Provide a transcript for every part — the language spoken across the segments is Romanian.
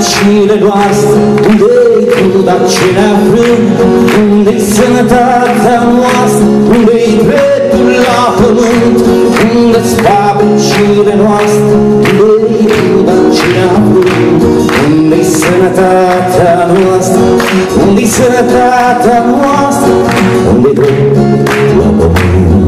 fabricile noastre, unde-i cruda ce ne aflăm, unde-i sănătatea noastră, unde-i dreptul la pământ, unde-s fabricile noastre, unde-i cruda ce ne aflăm, unde-i sănătatea noastră, unde-i sănătatea noastră, unde-i dreptul la pământ.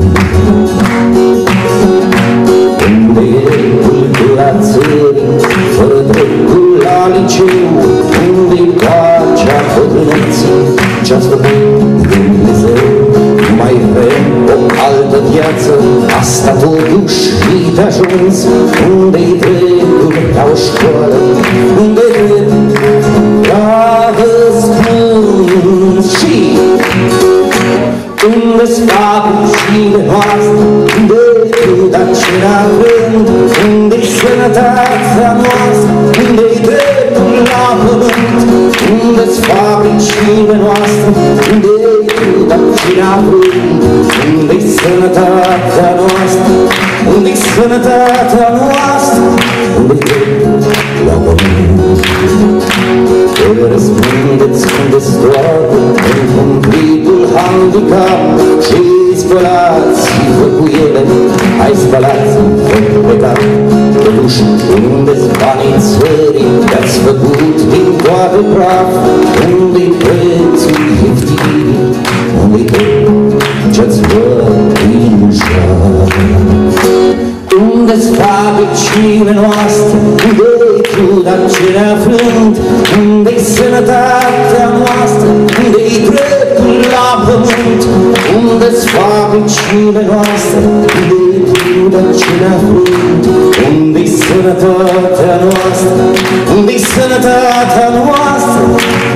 Unde e cultura țării, fără dreptul la liceu, unde-i pacea bătrâneții ce-a stăpânit Dumnezeu. Nu mai vrem o altă viață, asta totuși e de ajuns. Unde-i dreptul la o școală, unde-i dreptul la răspuns și unde-s fabricile noastre, unde-i cruda ce ne avem, unde-i sănătatea noastră, unde-i dreptul la pământ, unde-s fabricile noastre, unde-i cruda ce ne avem, unde-i sănătatea noastră, unde-i sănătatea noastră, unde-i dreptul la pământ. Răspundeți unde-s toată în cumplitul handicap și spălați-vă cu ele, hai spălați-vă pe cap. Totuși, unde-s banii țării te-ați făcut din toate praf, unde-i prețul ieftin, unde-i tot ce-ați vădit ușa. Unde-s fabricile noastre, unde-i cruda ce ne aflând, unde-i sănătatea noastră, unde-i dreptul la pământ, unde-s fabricile noastre, unde-i cruda ce ne aflând, unde-i sănătatea noastră, unde-i sănătatea noastră,